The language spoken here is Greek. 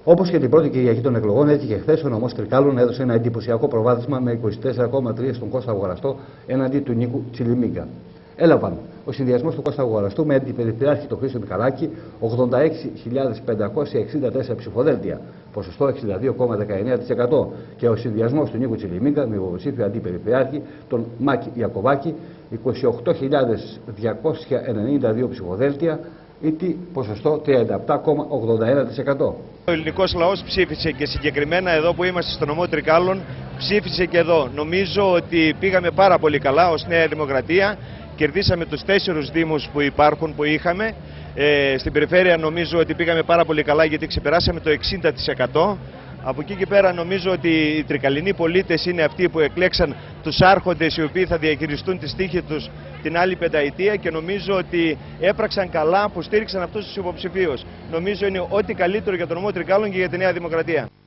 Όπως και την πρώτη Κυριακή των εκλογών, έτσι και χθες ο νομός Τρικάλων έδωσε ένα εντυπωσιακό προβάδισμα με 24,3 στον Κώστα Αγοραστό έναντι του Νίκου Τσιλιμίγκα. Έλαβαν ο συνδυασμός του Κώστα Αγοραστού με αντιπεριφερειάρχη τον Χρήστο Μιχαλάκη 86.564 ψηφοδέλτια, ποσοστό 62,19%, και ο συνδυασμός του Νίκου Τσιλιμίγκα με υποψήφιο αντιπεριφερειάρχη τον Μάκη Ιακωβάκη 28.292 ψηφοδέλτια, ή ποσοστό 37,81%. Ο ελληνικός λαός ψήφισε και συγκεκριμένα εδώ που είμαστε στο νομό Τρικάλων, ψήφισε και εδώ. Νομίζω ότι πήγαμε πάρα πολύ καλά ως Νέα Δημοκρατία. Κερδίσαμε τους 4 δήμους που υπάρχουν, που είχαμε. Στην περιφέρεια νομίζω ότι πήγαμε πάρα πολύ καλά γιατί ξεπεράσαμε το 60%. Από εκεί και πέρα νομίζω ότι οι τρικαλινοί πολίτες είναι αυτοί που εκλέξαν τους άρχοντες οι οποίοι θα διαχειριστούν τη τύχη τους την άλλη πενταετία, και νομίζω ότι έπραξαν καλά που στήριξαν αυτούς τους υποψηφίους. Νομίζω είναι ό,τι καλύτερο για τον νομό Τρικάλων και για τη Νέα Δημοκρατία.